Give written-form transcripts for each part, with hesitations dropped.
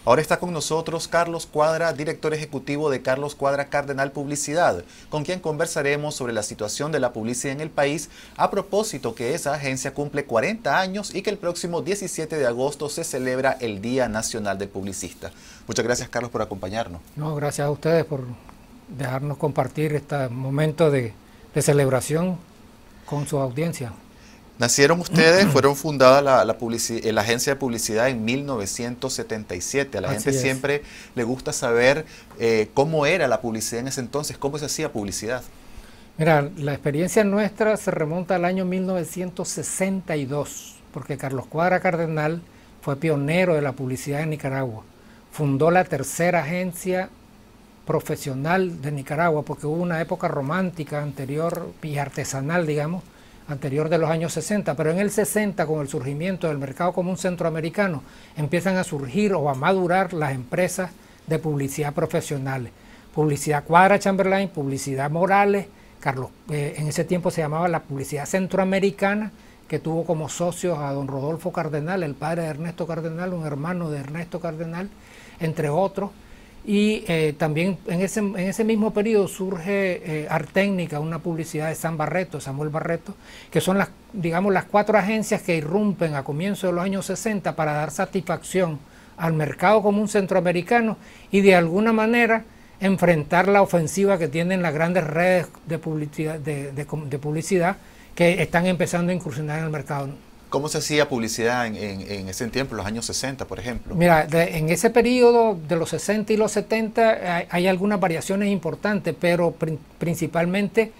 Ahora está con nosotros Carlos Cuadra, director ejecutivo de Carlos Cuadra Cardenal Publicidad, con quien conversaremos sobre la situación de la publicidad en el país, a propósito que esa agencia cumple 40 años y que el próximo 17 de agosto se celebra el Día Nacional del Publicista. Muchas gracias, Carlos, por acompañarnos. No, gracias a ustedes por dejarnos compartir este momento de celebración con su audiencia. Nacieron ustedes, fueron fundada la agencia de publicidad en 1977. A la gente siempre le gusta saber cómo era la publicidad en ese entonces, cómo se hacía publicidad. Mira, la experiencia nuestra se remonta al año 1962, porque Carlos Cuadra Cardenal fue pionero de la publicidad en Nicaragua. Fundó la tercera agencia profesional de Nicaragua, porque hubo una época romántica anterior y artesanal, digamos, anterior de los años 60, pero en el 60, con el surgimiento del mercado común centroamericano, empiezan a surgir o a madurar las empresas de publicidad profesionales. Publicidad Cuadra Chamberlain, Publicidad Morales, en ese tiempo se llamaba la Publicidad Centroamericana, que tuvo como socios a don Rodolfo Cardenal, el padre de Ernesto Cardenal, un hermano de Ernesto Cardenal, entre otros. Y también en ese mismo periodo surge Artécnica, una publicidad de Samuel Barreto, que son digamos, las cuatro agencias que irrumpen a comienzos de los años 60 para dar satisfacción al mercado común centroamericano y de alguna manera enfrentar la ofensiva que tienen las grandes redes de publicidad que están empezando a incursionar en el mercado. ¿Cómo se hacía publicidad en ese tiempo, en los años 60, por ejemplo? Mira, en ese periodo de los 60 y los 70 hay algunas variaciones importantes, pero principalmente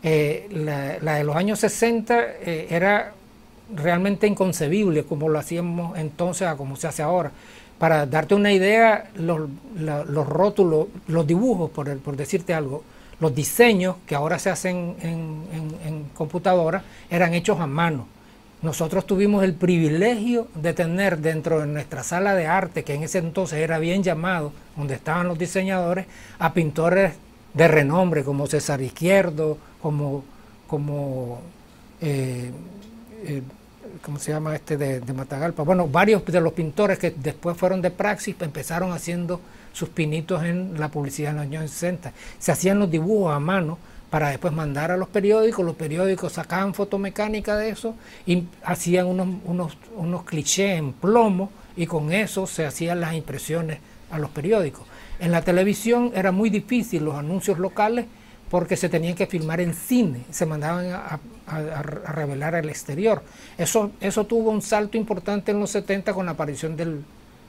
la de los años 60 era realmente inconcebible como lo hacíamos entonces a como se hace ahora. Para darte una idea, los rótulos, los dibujos, por decirte algo, los diseños que ahora se hacen en computadora eran hechos a mano. Nosotros tuvimos el privilegio de tener dentro de nuestra sala de arte, que en ese entonces era bien llamado, donde estaban los diseñadores, a pintores de renombre como César Izquierdo, ¿cómo se llama de Matagalpa? Bueno, varios de los pintores que después fueron de praxis empezaron haciendo sus pinitos en la publicidad en los años 60. Se hacían los dibujos a mano para después mandar a los periódicos sacaban fotomecánica de eso y hacían unos clichés en plomo y con eso se hacían las impresiones a los periódicos. En la televisión era muy difícil los anuncios locales porque se tenían que filmar en cine, se mandaban a revelar al exterior. Eso tuvo un salto importante en los 70 con la aparición del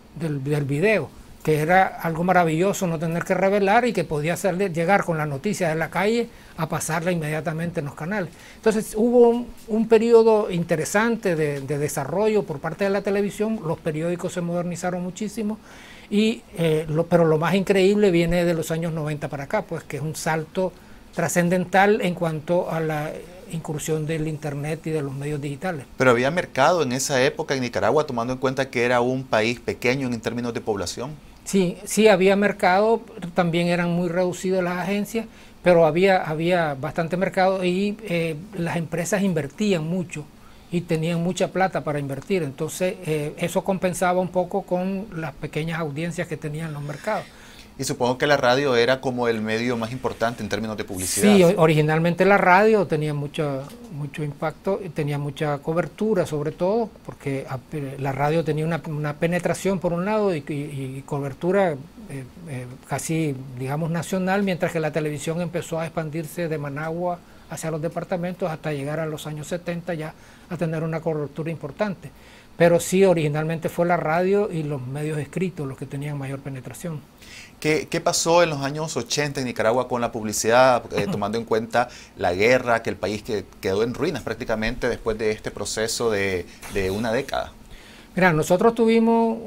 video, que era algo maravilloso no tener que revelar y que podía llegar con la noticia de la calle a pasarla inmediatamente en los canales. Entonces hubo un periodo interesante de desarrollo por parte de la televisión, los periódicos se modernizaron muchísimo, pero lo más increíble viene de los años 90 para acá, pues que es un salto trascendental en cuanto a la incursión del internet y de los medios digitales. Pero había mercado en esa época en Nicaragua, tomando en cuenta que era un país pequeño en términos de población. Sí había mercado, también eran muy reducidas las agencias, pero había bastante mercado y las empresas invertían mucho y tenían mucha plata para invertir, entonces eso compensaba un poco con las pequeñas audiencias que tenían los mercados. Y supongo que la radio era como el medio más importante en términos de publicidad. Sí, originalmente la radio tenía mucho impacto, tenía mucha cobertura sobre todo, porque la radio tenía una penetración por un lado y cobertura casi, digamos, nacional, mientras que la televisión empezó a expandirse de Managua hacia los departamentos hasta llegar a los años 70 ya a tener una cobertura importante. Pero sí, originalmente fue la radio y los medios escritos los que tenían mayor penetración. ¿Qué pasó en los años 80 en Nicaragua con la publicidad, tomando en cuenta la guerra, que el país quedó en ruinas prácticamente después de este proceso de una década? Mira, nosotros tuvimos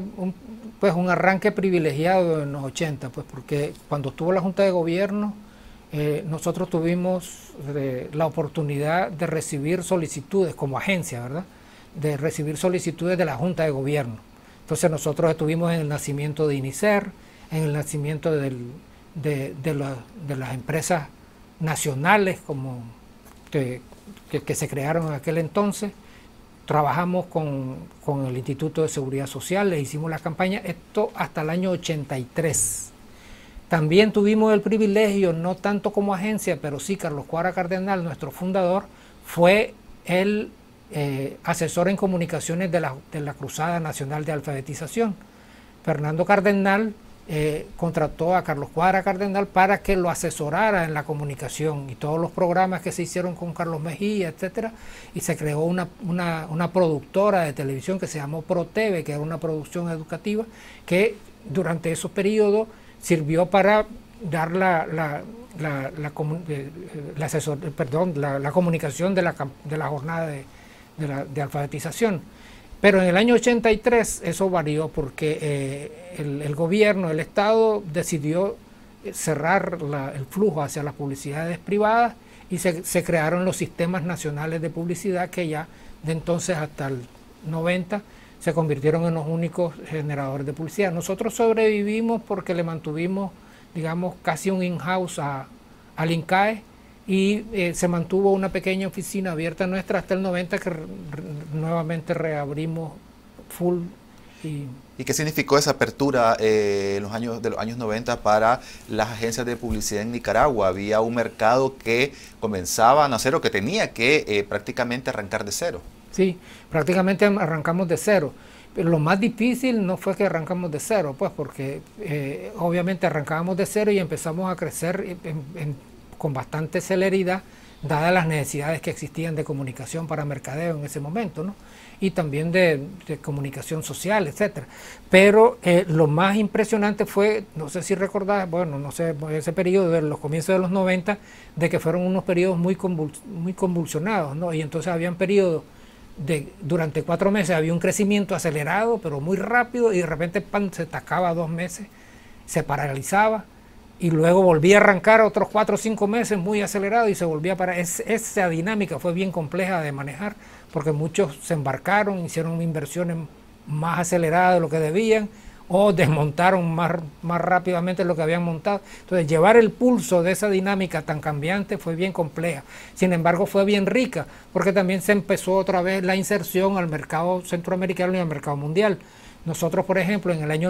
un arranque privilegiado en los 80, pues porque cuando estuvo la Junta de Gobierno, nosotros tuvimos la oportunidad de recibir solicitudes como agencia, ¿verdad?, de recibir solicitudes de la Junta de Gobierno. Entonces nosotros estuvimos en el nacimiento de INICER, en el nacimiento de las empresas nacionales como que se crearon en aquel entonces, trabajamos con el Instituto de Seguridad Social, le hicimos la campaña, esto hasta el año 83. También tuvimos el privilegio, no tanto como agencia, pero sí Carlos Cuadra Cardenal, nuestro fundador, fue el asesor en comunicaciones de la Cruzada Nacional de Alfabetización. Fernando Cardenal contrató a Carlos Cuadra Cardenal para que lo asesorara en la comunicación y todos los programas que se hicieron con Carlos Mejía, etcétera, y se creó una productora de televisión que se llamó ProTV, que era una producción educativa que durante esos periodos sirvió para dar la comunicación de la jornada de alfabetización. Pero en el año 83 eso varió porque el gobierno, el Estado decidió cerrar el flujo hacia las publicidades privadas y se crearon los sistemas nacionales de publicidad que ya de entonces hasta el 90 se convirtieron en los únicos generadores de publicidad. Nosotros sobrevivimos porque le mantuvimos, digamos, casi un in-house al INCAE y se mantuvo una pequeña oficina abierta nuestra hasta el 90 que nuevamente reabrimos full. ¿Y qué significó esa apertura de los años 90 para las agencias de publicidad en Nicaragua? Había un mercado que comenzaba a nacer o que tenía que prácticamente arrancar de cero. Sí, prácticamente arrancamos de cero. Pero lo más difícil no fue que arrancamos de cero, pues porque obviamente arrancábamos de cero y empezamos a crecer con bastante celeridad, dadas las necesidades que existían de comunicación para mercadeo en ese momento, ¿no? Y también de comunicación social, etcétera. Pero lo más impresionante fue, no sé si recordás, bueno, no sé, ese periodo de los comienzos de los 90, de que fueron unos periodos muy convulsionados, ¿no? Y entonces habían periodos durante 4 meses había un crecimiento acelerado, pero muy rápido, y de repente se atacaba 2 meses, se paralizaba, y luego volvía a arrancar otros 4 o 5 meses muy acelerado y se volvía a parar. Esa dinámica fue bien compleja de manejar, porque muchos se embarcaron, hicieron inversiones más aceleradas de lo que debían, o desmontaron más rápidamente lo que habían montado. Entonces llevar el pulso de esa dinámica tan cambiante fue bien compleja. Sin embargo fue bien rica, porque también se empezó otra vez la inserción al mercado centroamericano y al mercado mundial. Nosotros, por ejemplo, en el año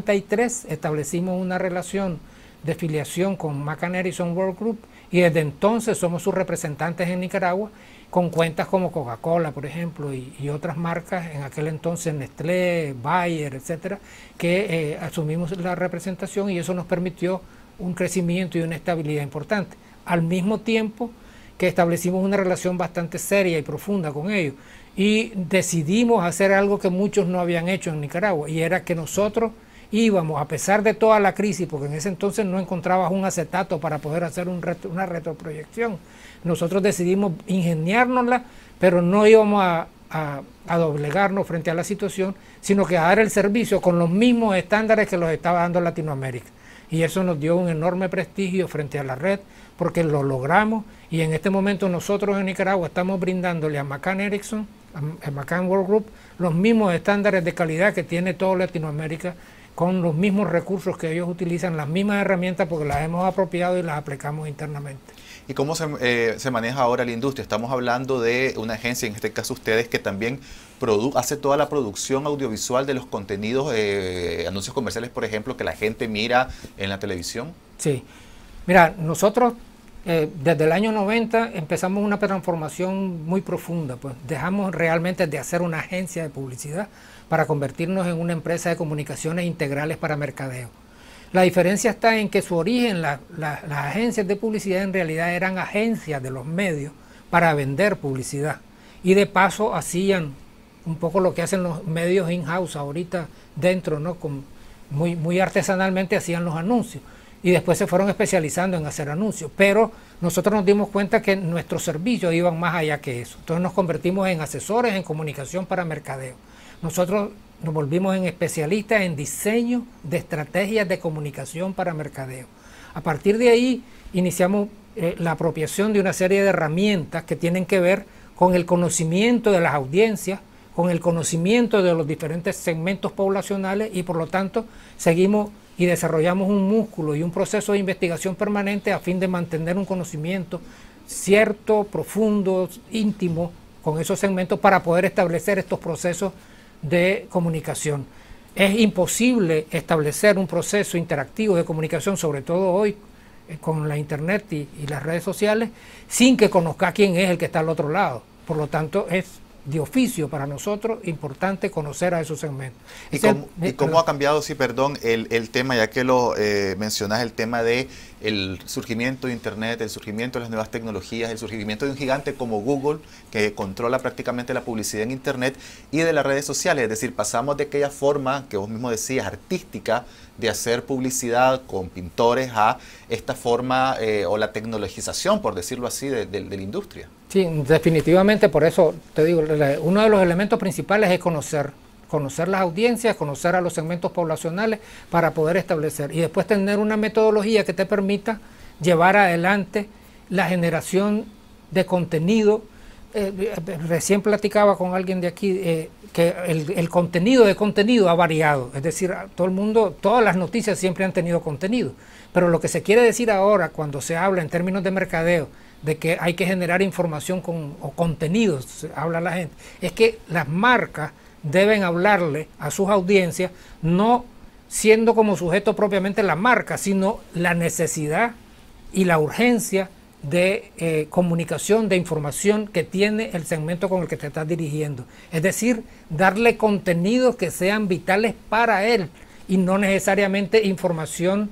93 establecimos una relación de filiación con McCann Erickson World Group y desde entonces somos sus representantes en Nicaragua, con cuentas como Coca-Cola, por ejemplo, y otras marcas, en aquel entonces Nestlé, Bayer, etcétera, que asumimos la representación, y eso nos permitió un crecimiento y una estabilidad importante. Al mismo tiempo que establecimos una relación bastante seria y profunda con ellos, y decidimos hacer algo que muchos no habían hecho en Nicaragua, y era que nosotros íbamos, a pesar de toda la crisis, porque en ese entonces no encontrabas un acetato para poder hacer una retroproyección, nosotros decidimos ingeniárnosla, pero no íbamos a doblegarnos frente a la situación, sino que a dar el servicio con los mismos estándares que los estaba dando Latinoamérica. Y eso nos dio un enorme prestigio frente a la red, porque lo logramos, y en este momento nosotros en Nicaragua estamos brindándole a McCann Erickson, a McCann World Group, los mismos estándares de calidad que tiene toda Latinoamérica, con los mismos recursos que ellos utilizan, las mismas herramientas, porque las hemos apropiado y las aplicamos internamente. ¿Y cómo se maneja ahora la industria? Estamos hablando de una agencia, en este caso ustedes, que también hace toda la producción audiovisual de los contenidos, anuncios comerciales, por ejemplo, que la gente mira en la televisión. Sí. Mira, nosotros desde el año 90 empezamos una transformación muy profunda, pues dejamos realmente de hacer una agencia de publicidad para convertirnos en una empresa de comunicaciones integrales para mercadeo. La diferencia está en que su origen, las agencias de publicidad en realidad eran agencias de los medios para vender publicidad, y de paso hacían un poco lo que hacen los medios in-house ahorita dentro, ¿no? Muy artesanalmente hacían los anuncios, y después se fueron especializando en hacer anuncios, pero nosotros nos dimos cuenta que nuestros servicios iban más allá que eso. Entonces nos convertimos en asesores en comunicación para mercadeo. Nosotros nos volvimos en especialistas en diseño de estrategias de comunicación para mercadeo. A partir de ahí iniciamos la apropiación de una serie de herramientas que tienen que ver con el conocimiento de las audiencias, con el conocimiento de los diferentes segmentos poblacionales, y por lo tanto seguimos y desarrollamos un músculo y un proceso de investigación permanente a fin de mantener un conocimiento cierto, profundo, íntimo con esos segmentos para poder establecer estos procesos de comunicación. Es imposible establecer un proceso interactivo de comunicación, sobre todo hoy con la internet y las redes sociales, sin que conozca quién es el que está al otro lado. Por lo tanto, es de oficio para nosotros importante conocer a esos segmentos. ¿Y cómo ha cambiado, sí, perdón, el tema, ya que lo mencionas, el tema de el surgimiento de Internet, el surgimiento de las nuevas tecnologías, el surgimiento de un gigante como Google, que controla prácticamente la publicidad en Internet, y de las redes sociales? Es decir, pasamos de aquella forma que vos mismo decías, artística, de hacer publicidad con pintores, a esta forma o la tecnologización, por decirlo así, de la industria. Sí, definitivamente, por eso te digo, uno de los elementos principales es conocer las audiencias, conocer a los segmentos poblacionales para poder establecer y después tener una metodología que te permita llevar adelante la generación de contenido. Recién platicaba con alguien de aquí que el contenido de contenido ha variado, es decir, todo el mundo, todas las noticias siempre han tenido contenido, pero lo que se quiere decir ahora cuando se habla en términos de mercadeo de que hay que generar información o contenidos, habla la gente, es que las marcas deben hablarle a sus audiencias, no siendo como sujeto propiamente la marca, sino la necesidad y la urgencia de comunicación, de información que tiene el segmento con el que te estás dirigiendo. Es decir, darle contenidos que sean vitales para él y no necesariamente información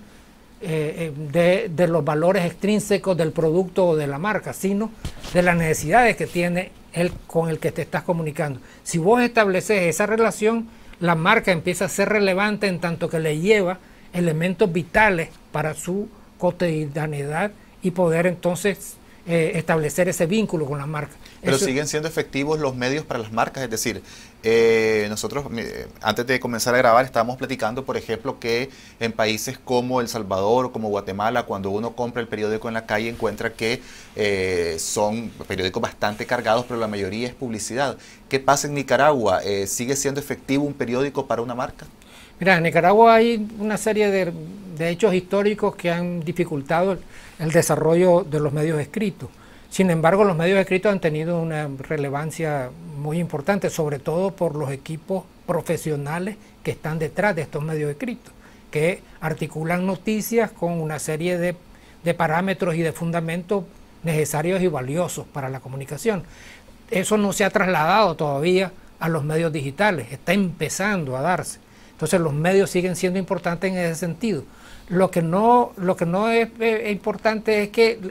de los valores extrínsecos del producto o de la marca, sino de las necesidades que tiene él con el que te estás comunicando. Si vos estableces esa relación, la marca empieza a ser relevante en tanto que le lleva elementos vitales para su cotidianidad y poder entonces establecer ese vínculo con las marcas. Pero siguen siendo efectivos los medios para las marcas, es decir, nosotros antes de comenzar a grabar estábamos platicando, por ejemplo, que en países como El Salvador o como Guatemala, cuando uno compra el periódico en la calle encuentra que son periódicos bastante cargados, pero la mayoría es publicidad. ¿Qué pasa en Nicaragua? ¿Sigue siendo efectivo un periódico para una marca? Mira, en Nicaragua hay una serie de hechos históricos que han dificultado el desarrollo de los medios escritos. Sin embargo, los medios escritos han tenido una relevancia muy importante, sobre todo por los equipos profesionales que están detrás de estos medios escritos, que articulan noticias con una serie de parámetros y de fundamentos necesarios y valiosos para la comunicación. Eso no se ha trasladado todavía a los medios digitales, está empezando a darse. Entonces los medios siguen siendo importantes en ese sentido. Lo que no es importante es que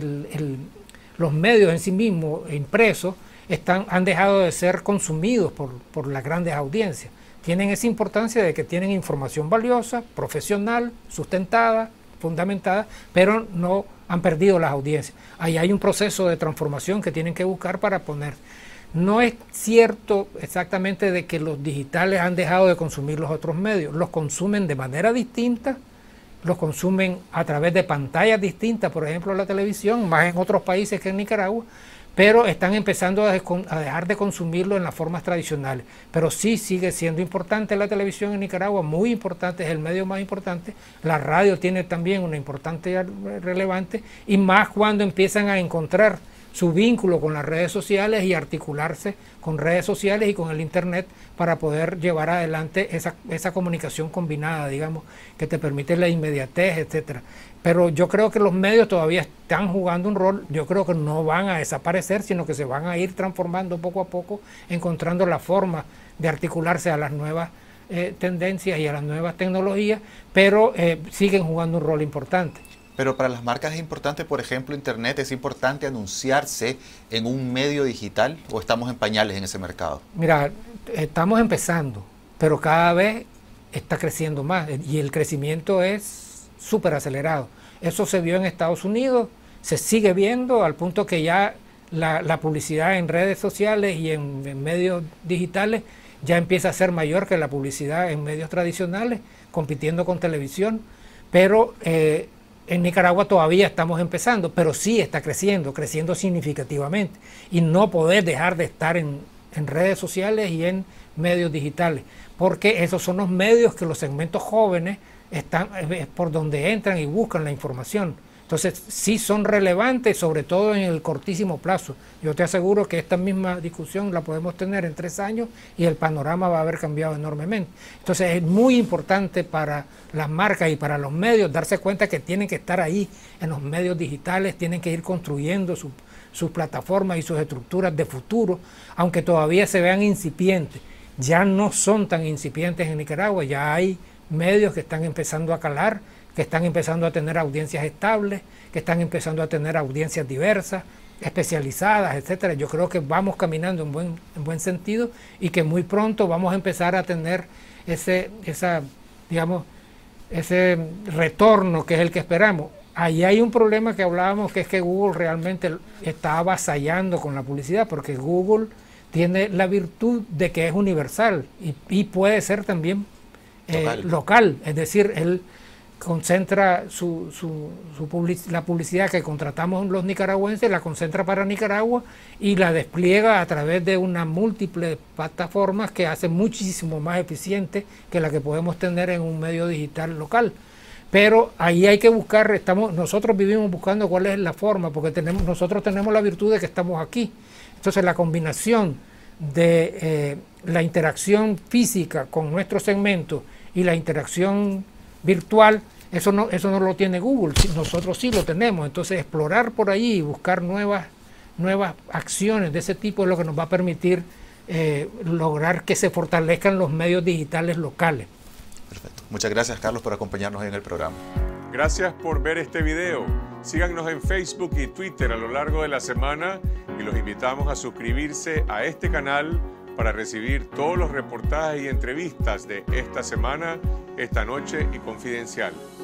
los medios en sí mismos, impresos, han dejado de ser consumidos por las grandes audiencias. Tienen esa importancia de que tienen información valiosa, profesional, sustentada, fundamentada, pero no han perdido las audiencias. Ahí hay un proceso de transformación que tienen que buscar para poner. No es cierto exactamente de que los digitales han dejado de consumir los otros medios, los consumen de manera distinta, los consumen a través de pantallas distintas, por ejemplo la televisión, más en otros países que en Nicaragua, pero están empezando a dejar de consumirlo en las formas tradicionales. Pero sí sigue siendo importante la televisión en Nicaragua, muy importante, es el medio más importante. La radio tiene también una importante relevante, y más cuando empiezan a encontrar su vínculo con las redes sociales y articularse con redes sociales y con el internet para poder llevar adelante esa comunicación combinada, digamos, que te permite la inmediatez, etcétera. Pero yo creo que los medios todavía están jugando un rol, yo creo que no van a desaparecer, sino que se van a ir transformando poco a poco, encontrando la forma de articularse a las nuevas tendencias y a las nuevas tecnologías, pero siguen jugando un rol importante. Pero para las marcas es importante, por ejemplo, Internet, ¿es importante anunciarse en un medio digital o estamos en pañales en ese mercado? Mira, estamos empezando, pero cada vez está creciendo más y el crecimiento es súper acelerado. Eso se vio en Estados Unidos, se sigue viendo al punto que ya la publicidad en redes sociales y en medios digitales ya empieza a ser mayor que la publicidad en medios tradicionales, compitiendo con televisión, pero en Nicaragua todavía estamos empezando, pero sí está creciendo significativamente, y no poder dejar de estar en redes sociales y en medios digitales, porque esos son los medios que los segmentos jóvenes están por donde entran y buscan la información. Entonces Entonces sí son relevantes, sobre todo en el cortísimo plazo. Yo te aseguro que esta misma discusión la podemos tener en 3 años y el panorama va a haber cambiado enormemente. Entonces es muy importante para las marcas y para los medios darse cuenta que tienen que estar ahí en los medios digitales, tienen que ir construyendo sus plataformas y sus estructuras de futuro, aunque todavía se vean incipientes. Ya no son tan incipientes en Nicaragua, ya hay medios que están empezando a calar, que están empezando a tener audiencias estables, que están empezando a tener audiencias diversas, especializadas, etcétera. Yo creo que vamos caminando en buen sentido y que muy pronto vamos a empezar a tener ese retorno que es el que esperamos. Ahí hay un problema que hablábamos, que es que Google realmente está avasallando con la publicidad, porque Google tiene la virtud de que es universal y puede ser también local, es decir, él concentra la publicidad que contratamos los nicaragüenses, la concentra para Nicaragua y la despliega a través de una múltiple plataformas que hace muchísimo más eficiente que la que podemos tener en un medio digital local. Pero ahí hay que buscar, nosotros vivimos buscando cuál es la forma, porque nosotros tenemos la virtud de que estamos aquí. Entonces la combinación de la interacción física con nuestro segmento y la interacción virtual, eso no lo tiene Google, nosotros sí lo tenemos. Entonces explorar por ahí y buscar nuevas acciones de ese tipo es lo que nos va a permitir lograr que se fortalezcan los medios digitales locales. Perfecto. Muchas gracias, Carlos, por acompañarnos en el programa. Gracias por ver este video. Síganos en Facebook y Twitter a lo largo de la semana y los invitamos a suscribirse a este canal para recibir todos los reportajes y entrevistas de esta semana, esta noche y Confidencial.